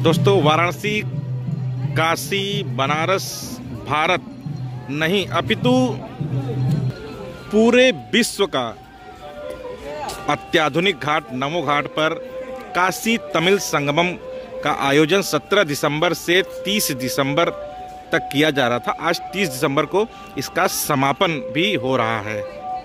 दोस्तों, वाराणसी काशी बनारस भारत नहीं अपितु पूरे विश्व का अत्याधुनिक घाट नमो घाट पर काशी तमिल संगमम का आयोजन 17 दिसंबर से 30 दिसंबर तक किया जा रहा था। आज 30 दिसंबर को इसका समापन भी हो रहा है।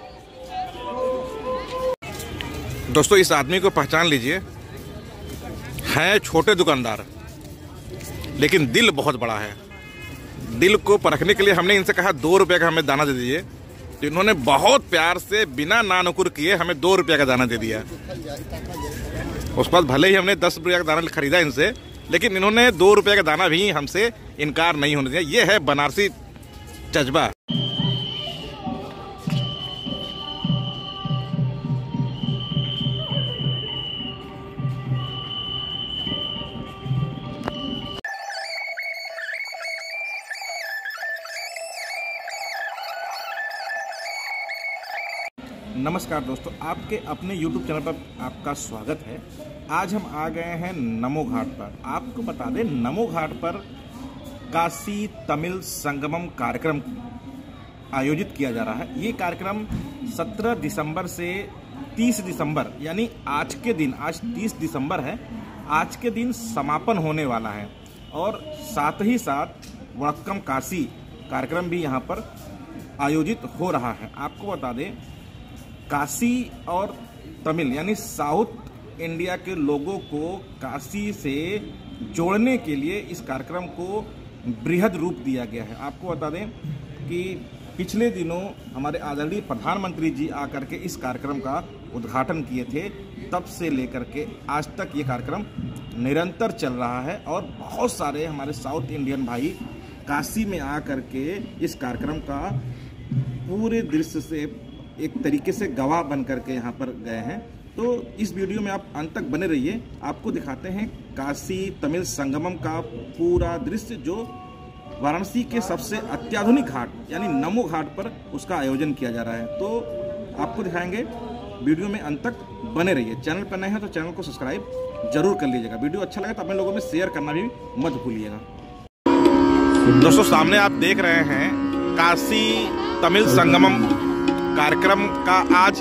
दोस्तों, इस आदमी को पहचान लीजिए, है छोटे दुकानदार लेकिन दिल बहुत बड़ा है। दिल को परखने के लिए हमने इनसे कहा 2 रुपये का हमें दाना दे दीजिए, तो इन्होंने बहुत प्यार से बिना नानुकुर किए हमें 2 रुपये का दाना दे दिया। उस पर भले ही हमने 10 रुपये का दाना खरीदा इनसे, लेकिन इन्होंने 2 रुपये का दाना भी हमसे इनकार नहीं होने दिया। ये है बनारसी जज्बा। नमस्कार दोस्तों, आपके अपने YouTube चैनल पर आपका स्वागत है। आज हम आ गए हैं नमो घाट पर। आपको बता दें, नमो घाट पर काशी तमिल संगमम कार्यक्रम आयोजित किया जा रहा है। ये कार्यक्रम 17 दिसंबर से 30 दिसंबर यानी आज के दिन, आज 30 दिसंबर है, आज के दिन समापन होने वाला है। और साथ ही साथ वड़क्कम काशी कार्यक्रम भी यहाँ पर आयोजित हो रहा है। आपको बता दें, काशी और तमिल यानी साउथ इंडिया के लोगों को काशी से जोड़ने के लिए इस कार्यक्रम को बृहद रूप दिया गया है। आपको बता दें कि पिछले दिनों हमारे आदरणीय प्रधानमंत्री जी आकर के इस कार्यक्रम का उद्घाटन किए थे। तब से लेकर के आज तक ये कार्यक्रम निरंतर चल रहा है और बहुत सारे हमारे साउथ इंडियन भाई काशी में आकर के इस कार्यक्रम का पूरे दृश्य से एक तरीके से गवाह बन करके यहाँ पर गए हैं। तो इस वीडियो में आप अंत तक बने रहिए, आपको दिखाते हैं काशी तमिल संगमम का पूरा दृश्य, जो वाराणसी के सबसे अत्याधुनिक घाट यानी नमो घाट पर उसका आयोजन किया जा रहा है। तो आपको दिखाएंगे, वीडियो में अंत तक बने रहिए। चैनल पर नए हैं तो चैनल को सब्सक्राइब जरूर कर लीजिएगा। वीडियो अच्छा लगे तो अपने लोगों में शेयर करना भी मत भूलिएगा। दोस्तों, सामने आप देख रहे हैं काशी तमिल संगमम कार्यक्रम का आज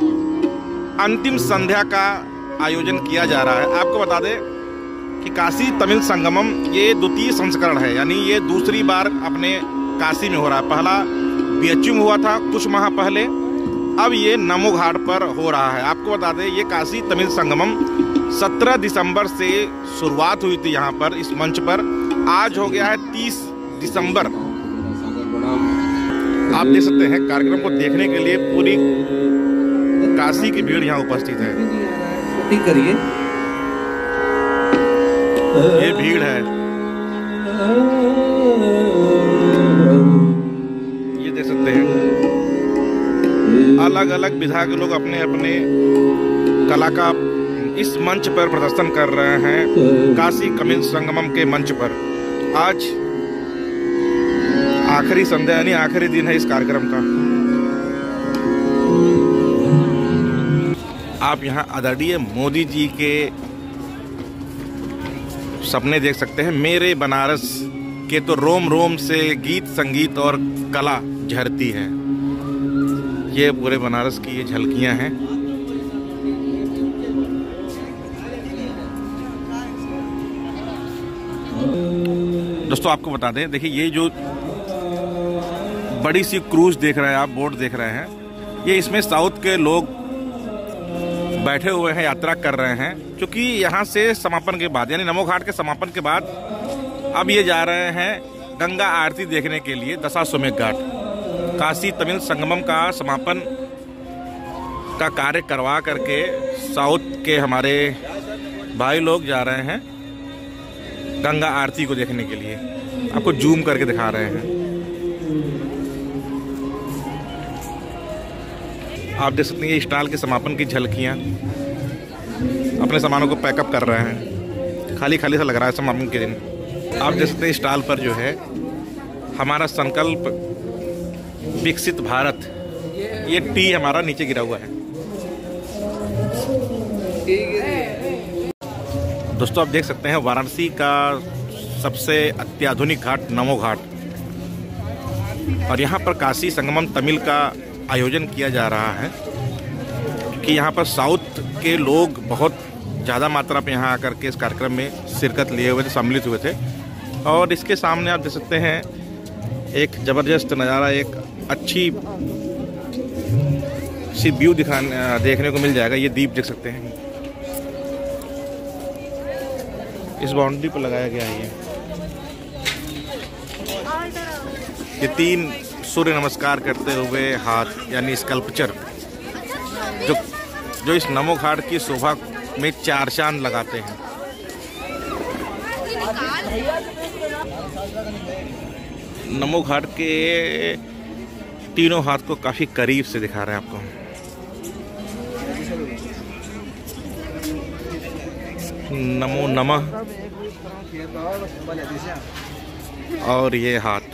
अंतिम संध्या का आयोजन किया जा रहा है। आपको बता दें कि काशी तमिल संगमम ये द्वितीय संस्करण है, यानी ये दूसरी बार अपने काशी में हो रहा है। पहला BHU में हुआ था कुछ माह पहले, अब ये नमो घाट पर हो रहा है। आपको बता दें, ये काशी तमिल संगमम 17 दिसंबर से शुरुआत हुई थी यहाँ पर इस मंच पर। आज हो गया है 30 दिसंबर। आप देख सकते हैं, कार्यक्रम को देखने के लिए पूरी काशी की भीड़ यहाँ उपस्थित है। ठीक करिए, ये भीड़ है, ये देख सकते हैं। अलग अलग विधा के लोग अपने अपने कला का इस मंच पर प्रदर्शन कर रहे हैं। काशी तमिल संगमम के मंच पर आज आखिरी संध्या यानी आखिरी दिन है इस कार्यक्रम का। आप यहाँ आदरणीय मोदी जी के सपने देख सकते हैं। मेरे बनारस के तो रोम रोम से गीत संगीत और कला झरती है। ये पूरे बनारस की ये झलकियां हैं। दोस्तों, आपको बता दें, देखिए ये जो बड़ी सी क्रूज देख रहे हैं आप, बोट देख रहे हैं, ये इसमें साउथ के लोग बैठे हुए हैं, यात्रा कर रहे हैं। क्योंकि यहाँ से समापन के बाद यानी नमो घाट के समापन के बाद अब ये जा रहे हैं गंगा आरती देखने के लिए दशाश्वमेध घाट। काशी तमिल संगमम का समापन का कार्य करवा करके साउथ के हमारे भाई लोग जा रहे हैं गंगा आरती को देखने के लिए। आपको जूम करके दिखा रहे हैं। आप देख सकते हैं, ये स्टॉल के समापन की झलकियाँ अपने सामानों को पैकअप कर रहे हैं। खाली खाली सा लग रहा है समापन के दिन। आप देख सकते हैं, स्टॉल पर जो है हमारा संकल्प विकसित भारत, ये टी हमारा नीचे गिरा हुआ है। दोस्तों आप देख सकते हैं वाराणसी का सबसे अत्याधुनिक घाट नमो घाट, और यहाँ पर काशी संगमम तमिल का आयोजन किया जा रहा है कि यहाँ पर साउथ के लोग बहुत ज़्यादा मात्रा में यहाँ आकर के इस कार्यक्रम में शिरकत लिए हुए थे, सम्मिलित हुए थे। और इसके सामने आप देख सकते हैं एक ज़बरदस्त नज़ारा, एक अच्छी सी व्यू देखने को मिल जाएगा। ये दीप देख सकते हैं, इस बाउंड्री पर लगाया गया है। ये 3 सूर्य नमस्कार करते हुए हाथ यानी स्कल्पचर जो इस नमो घाट की शोभा में 4 चांद लगाते हैं। नमो घाट के तीनों हाथ को काफी करीब से दिखा रहे हैं आपको। नमो नमः और ये हाथ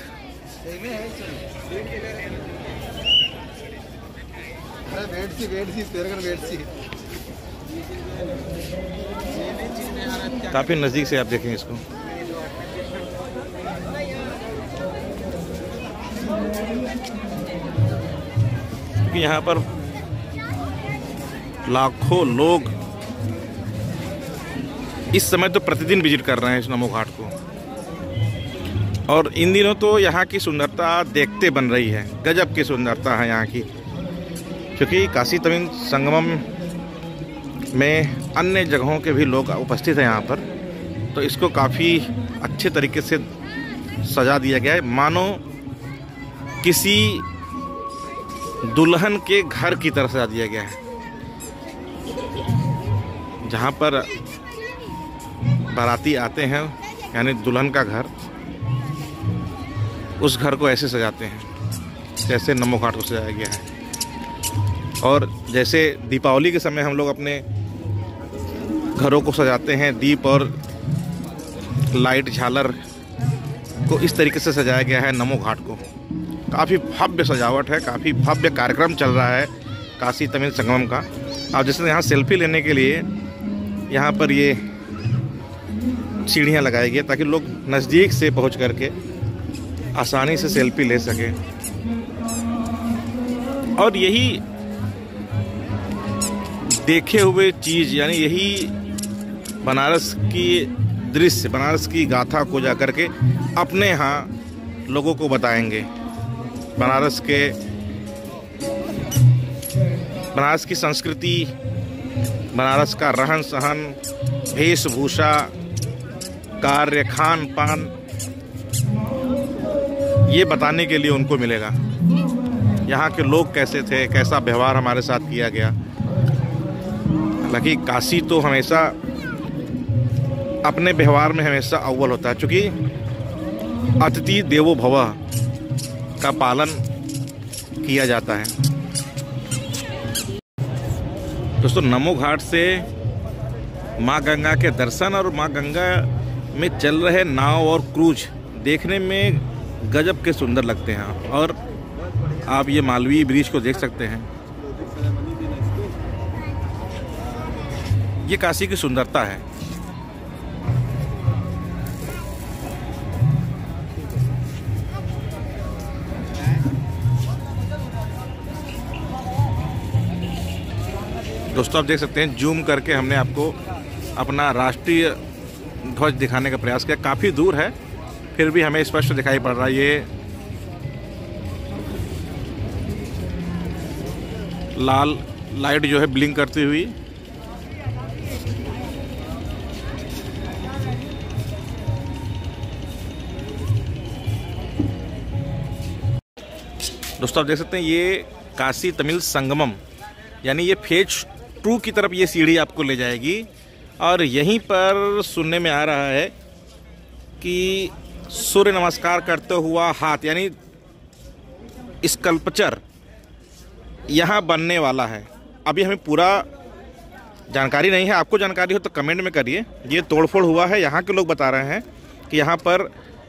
काफी नजदीक से आप देखें इसको। क्योंकि यहाँ पर लाखों लोग इस समय तो प्रतिदिन विजिट कर रहे हैं इस नमो घाट को, और इन दिनों तो यहाँ की सुंदरता देखते बन रही है। गजब की सुंदरता है यहाँ की, क्योंकि काशी तमिल संगमम में अन्य जगहों के भी लोग उपस्थित हैं यहाँ पर, तो इसको काफ़ी अच्छे तरीके से सजा दिया गया है, मानो किसी दुल्हन के घर की तरह सजा दिया गया है। जहाँ पर बाराती आते हैं यानी दुल्हन का घर, उस घर को ऐसे सजाते हैं जैसे नमो घाट को सजाया गया है। और जैसे दीपावली के समय हम लोग अपने घरों को सजाते हैं, दीप और लाइट झालर को इस तरीके से सजाया गया है नमो घाट को। काफ़ी भव्य सजावट है, काफ़ी भव्य कार्यक्रम चल रहा है काशी तमिल संगमम का। अब जैसे यहाँ सेल्फी लेने के लिए यहाँ पर ये सीढ़ियाँ लगाई गई ताकि लोग नज़दीक से पहुँच करके आसानी से सेल्फी ले सकें। और यही देखे हुए चीज़ यानी यही बनारस की दृश्य, बनारस की गाथा को जाकर के अपने यहाँ लोगों को बताएंगे। बनारस की संस्कृति, बनारस का रहन सहन, वेशभूषा, कार्य, खान पान, ये बताने के लिए उनको मिलेगा। यहाँ के लोग कैसे थे, कैसा व्यवहार हमारे साथ किया गया। हालांकि काशी तो हमेशा अपने व्यवहार में हमेशा अव्वल होता है, क्योंकि अतिथि देवो भव का पालन किया जाता है। दोस्तों नमो घाट से माँ गंगा के दर्शन और माँ गंगा में चल रहे नाव और क्रूज देखने में गजब के सुंदर लगते हैं। और आप ये मालवीय ब्रिज को देख सकते हैं, ये काशी की सुंदरता है। दोस्तों आप देख सकते हैं, जूम करके हमने आपको अपना राष्ट्रीय ध्वज दिखाने का प्रयास किया। काफ़ी दूर है, फिर भी हमें स्पष्ट दिखाई पड़ रहा है। ये लाल लाइट जो है ब्लिंक करती हुई, दोस्तों आप देख सकते हैं ये काशी तमिल संगमम यानी ये फेज 2 की तरफ ये सीढ़ी आपको ले जाएगी। और यहीं पर सुनने में आ रहा है कि सूर्य नमस्कार करते हुआ हाथ यानी स्कल्पचर यहाँ बनने वाला है। अभी हमें पूरा जानकारी नहीं है, आपको जानकारी हो तो कमेंट में करिए। ये तोड़फोड़ हुआ है, यहाँ के लोग बता रहे हैं कि यहाँ पर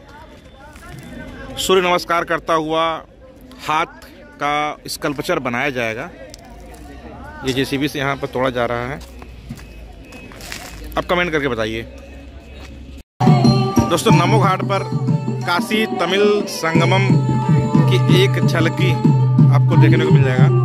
सूर्य नमस्कार करता हुआ हाथ का स्कल्पचर बनाया जाएगा। ये जेसीबी से यहाँ पर तोड़ा जा रहा है। अब कमेंट करके बताइए। दोस्तों, नमो घाट पर काशी तमिल संगमम की एक झलकी आपको देखने को मिल जाएगा।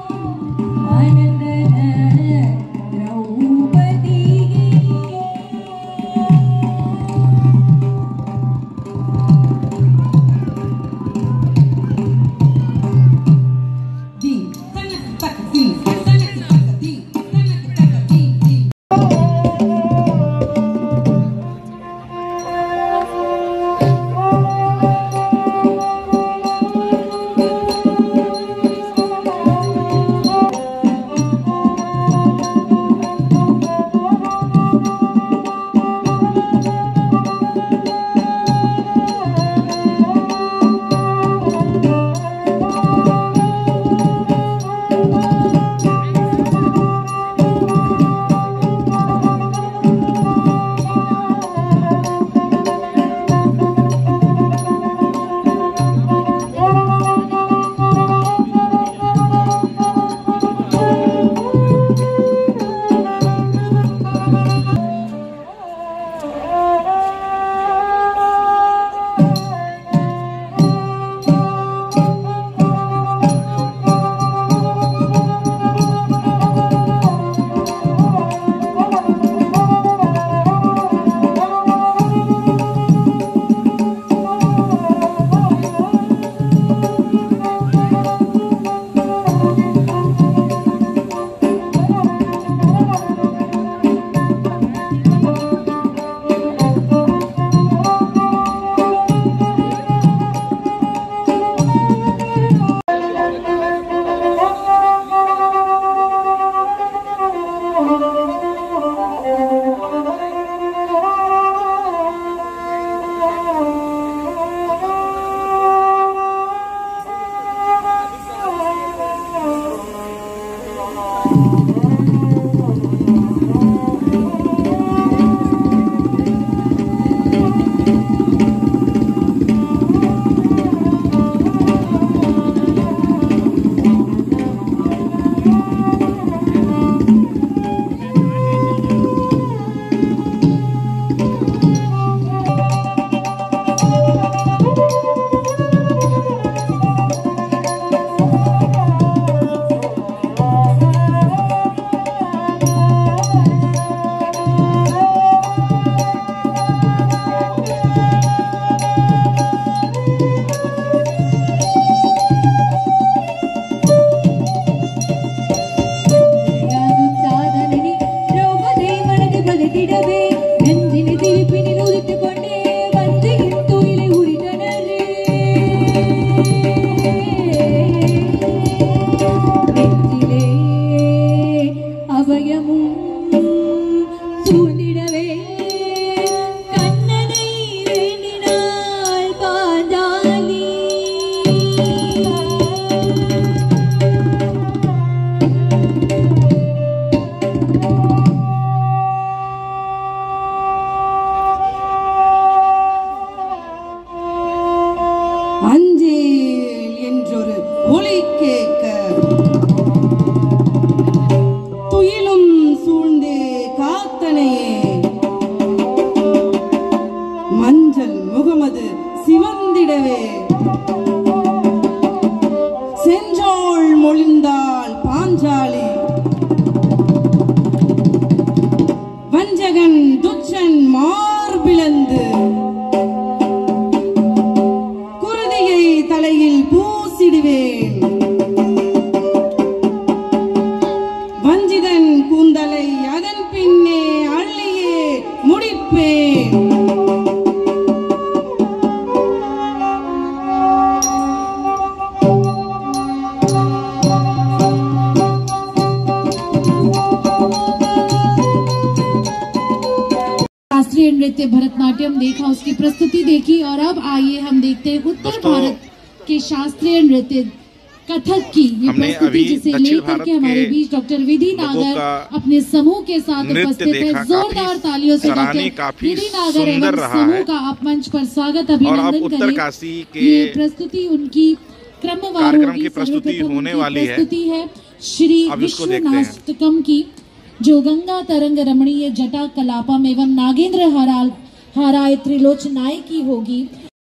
नृत्य भरतनाट्यम देखा, उसकी प्रस्तुति देखी और अब आइए हम देखते हैं उत्तर भारत के शास्त्रीय नृत्य कथक की ये प्रस्तुति, जिसे लेकर के हमारे बीच डॉक्टर विधि नागर अपने समूह के साथ उपस्थित है। जोरदार तालियों से डॉक्टर विधि नागर एवं समूह का आप मंच पर स्वागत अभिनंदन करें। ये प्रस्तुति उनकी क्रमवार होगी। प्रस्तुति होने वाली है श्री विश्वनाष्टकम की जो गंगा तरंग रमणीय जटा कलापम एवं नागेंद्र हाराय त्रिलोचनाय की होगी।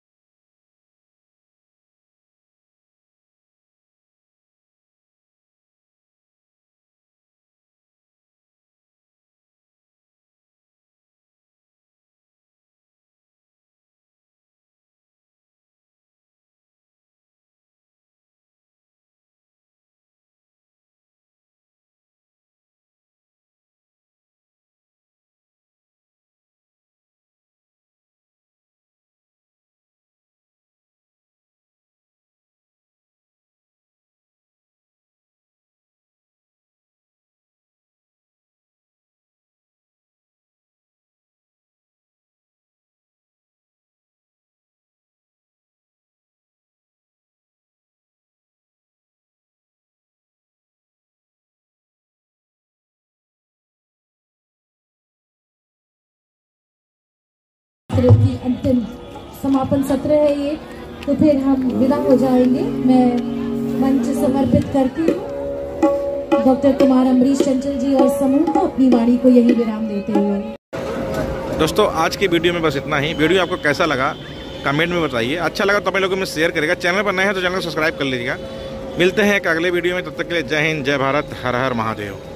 की अंतिम समापन सत्र है ये, तो फिर हम विदा हो जाएंगे। मैं मंच समर्पित करती हूँ डॉक्टर कुमार अमरीश चंचल जी और समूह को अपनी वाणी को यही विराम देते हुए। दोस्तों आज की वीडियो में बस इतना ही। वीडियो आपको कैसा लगा कमेंट में बताइए। अच्छा लगा तो अपने लोगों में शेयर करेगा। चैनल पर नए हैं तो चैनल को सब्सक्राइब कर लीजिएगा। मिलते हैं एक अगले वीडियो में, तब तक के लिए जय हिंद, जय भारत, हर हर महादेव।